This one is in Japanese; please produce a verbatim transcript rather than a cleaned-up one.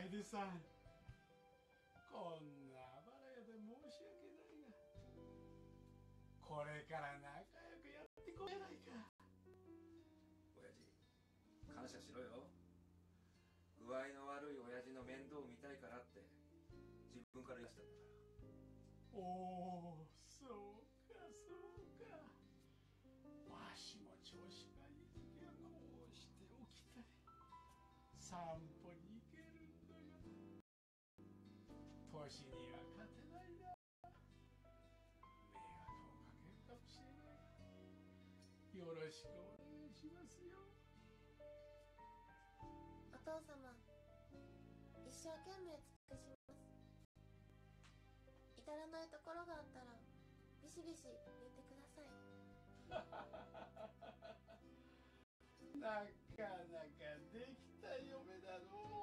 楓さん、こんなあばら屋で申し訳ないが、これから仲良くやってこうじゃないか。 親父、感謝しろよ。具合の悪い親父の面倒を見たいからって自分から言い出したんだから。 おお、そうかそうか。わしも調子がいい時はこうして起きたり散歩に行けるんだよ。年には勝てないな。迷惑をかけるかもしれない。よろしくお願いしますよ。 お父様、一生懸命尽くします。至らないところがあったらビシビシ言ってください。 なかなかできた嫁だのう。